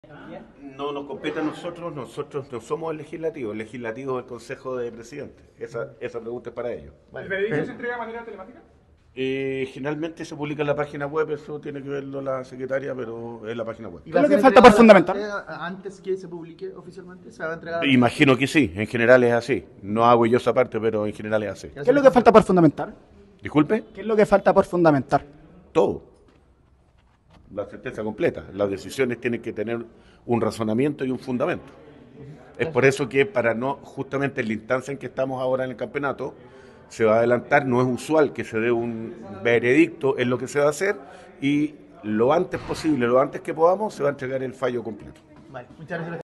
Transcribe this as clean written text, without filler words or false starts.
No nos compete a nosotros, nosotros no somos el legislativo es el Consejo de Presidentes. Esa pregunta es para ellos. ¿El veredicto se entrega de manera telemática? Generalmente se publica en la página web, eso tiene que verlo la secretaria, pero es la página web. ¿Y ¿Qué es va a lo que ser falta por entregado a la fundamentar? parte antes que se publique oficialmente? ¿Se va a entregar? Imagino que sí, en general es así. No hago yo esa parte, pero en general es así. ¿Qué es lo que falta por fundamentar? Disculpe, ¿Qué es lo que falta por fundamentar? todo. La certeza completa. Las decisiones tienen que tener un razonamiento y un fundamento. Es por eso que para no, justamente en la instancia en que estamos ahora en el campeonato, se va a adelantar, no es usual que se dé un veredicto en lo que se va a hacer y lo antes posible, lo antes que podamos, se va a entregar el fallo completo. Vale, muchas gracias.